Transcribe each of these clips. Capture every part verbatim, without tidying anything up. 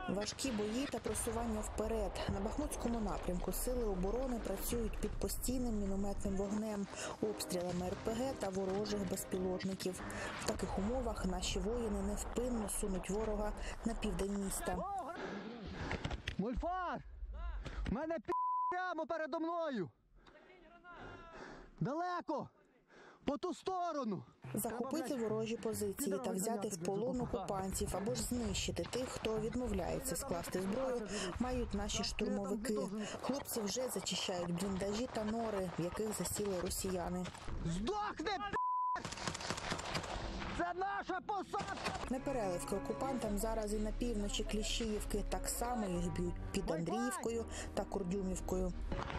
Важкі бої та просування вперед. На Бахмутському напрямку сили оборони працюють під постійним мінометним вогнем, обстрілами ер пе ге та ворожих безпілотників. В таких умовах наші воїни невпинно сунуть ворога на південь міста. Мольфар! У мене пі*** прямо передо мною! Далеко! По ту сторону! Захопити ворожі позиції та взяти в полон окупантів або ж знищити тих, хто відмовляється скласти зброю, мають наші штурмовики. Хлопці вже зачищають бліндажі та нори, в яких засіли росіяни. Здохни, пі***! Це наша посадка! Непереливки окупантам зараз і на півночі Кліщіївки. Так само їх б'ють під Андріївкою та Курдюмівкою.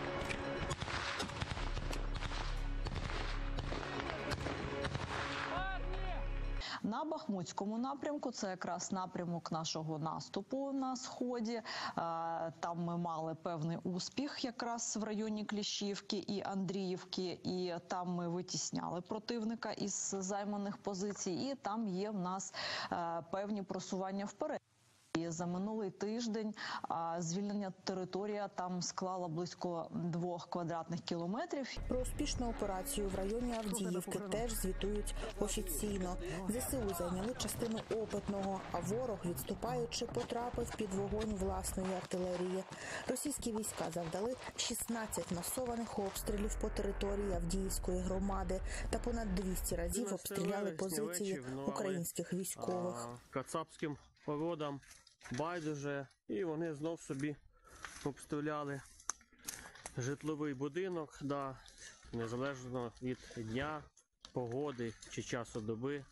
На Бахмутському напрямку, це якраз напрямок нашого наступу на Сході. Там ми мали певний успіх якраз в районі Кліщівки і Андріївки. І там ми витісняли противника із займаних позицій. І там є в нас певні просування вперед. І за минулий тиждень звільнення територія там склала близько двох квадратних кілометрів. Про успішну операцію в районі Авдіївки теж звітують офіційно. зе се у зайняли частину Опитного, а ворог, відступаючи, потрапив під вогонь власної артилерії. Російські війська завдали шістнадцять масованих обстрілів по території Авдіївської громади та понад двісті разів обстріляли позиції українських військових. Кацапським погодам байдуже, і вони знов собі обстріляли житловий будинок, да, незалежно від дня, погоди чи часу доби,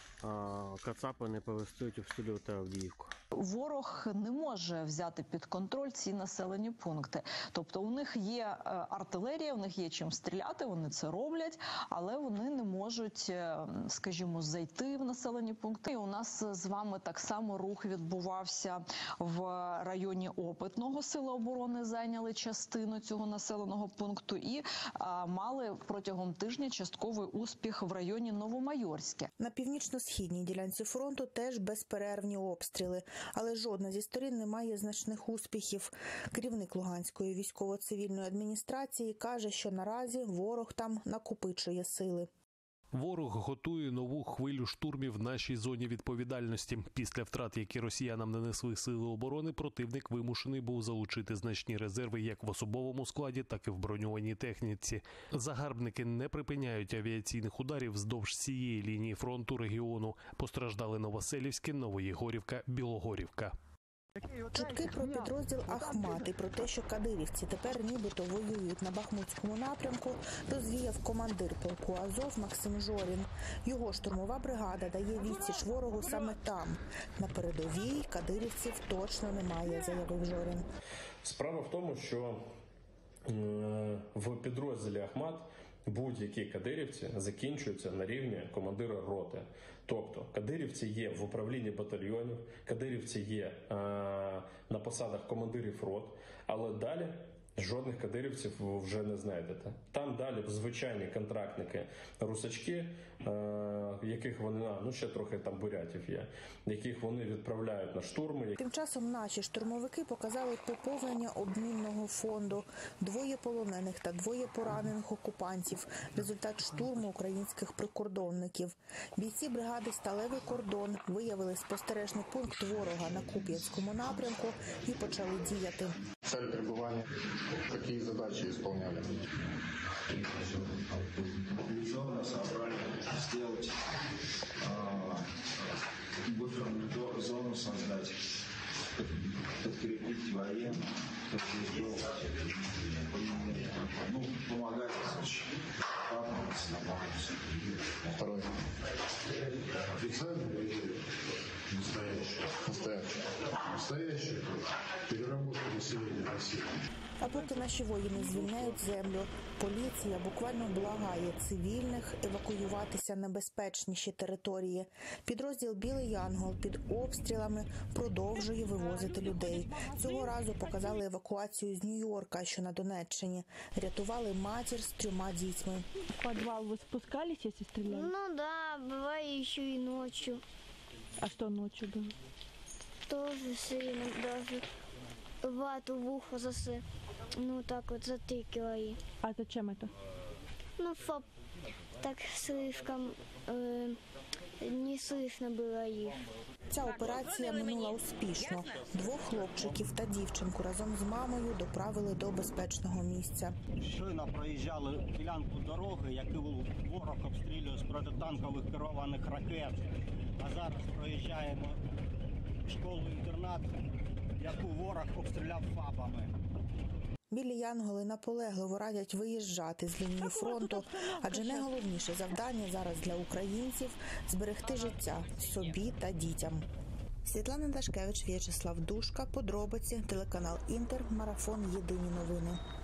кацапи не перестають обстрілювати Авдіївку. Ворог не може взяти під контроль ці населені пункти. Тобто у них є артилерія, у них є чим стріляти, вони це роблять, але вони не можуть, скажімо, зайти в населені пункти. І у нас з вами так само рух відбувався в районі Опитного. Сили оборони зайняли частину цього населеного пункту і а, мали протягом тижня частковий успіх в районі Новомайорське. На північно-східній ділянці фронту теж безперервні обстріли. Але жодна зі сторін не має значних успіхів. Керівник Луганської військово-цивільної адміністрації каже, що наразі ворог там накопичує сили. Ворог готує нову хвилю штурмів в нашій зоні відповідальності. Після втрат, які росіянам нанесли сили оборони, противник вимушений був залучити значні резерви як в особовому складі, так і в броньованій техніці. Загарбники не припиняють авіаційних ударів вздовж цієї лінії фронту регіону. Постраждали Новоселівське, Новоєгорівка, Білогорівка. Чутки про підрозділ Ахмат і про те, що кадирівці тепер нібито воюють на Бахмутському напрямку, розвіяв командир полку Азов Максим Жорін. Його штурмова бригада дає відсіч ворогу саме там. На передовій кадирівців точно немає, заявив Жорін. Справа в тому, що в підрозділі Ахмат будь-які кадирівці закінчуються на рівні командира роти. Тобто кадирівці є в управлінні батальйонів, кадирівці є е, на посадах командирів рот, але далі жодних кадирівців ви вже не знайдете. Там далі звичайні контрактники, русачки, е, яких вони, ну ще трохи там бурятів є, яких вони відправляють на штурми. Тим часом наші штурмовики показали поповнення обмінного фонду. Двоє полонених та двоє поранених окупантів. Результат штурму українських прикордонників. Бійці бригади «Сталевий кордон» виявили спостережний пункт ворога на Куп'янському напрямку і почали діяти. Цель пребывания, какие задачи исполняли? Зону собрали, сделать буферную зону создать, подкрепить военных, ну, помогать Второй. Официально или настоящий? Настоящий. Настоящий. Переработка населения России. А поки наші воїни звільняють землю, поліція буквально благає цивільних евакуюватися на безпечніші території. Підрозділ «Білий Янгол» під обстрілами продовжує вивозити людей. Цього разу показали евакуацію з Нью-Йорка, що на Донеччині. Рятували матір з трьома дітьми. В підвал ви спускались, якщо стріляли? Ну да, буває ще і ночі. А що ночі було? тоже сильно, даже вату в ухо засы, ну так вот затыкила и. А зачем это? Ну, чтоб так слишком э, не слышно было их. Ця операція минула успішно. Двох хлопчиків та дівчинку разом з мамою доправили до безпечного місця. Щойно проїжджали ділянку дороги, яку ворог обстрілює з протитанкових керованих ракет. А зараз проїжджаємо школу-інтернат, яку ворог обстріляв фабами. Білі янголи наполегливо радять виїжджати з лінії фронту, адже найголовніше завдання зараз для українців – зберегти життя собі та дітям. Світлана Дашкевич, В'ячеслав Душка, подробиці, телеканал Інтер, марафон «Єдині новини».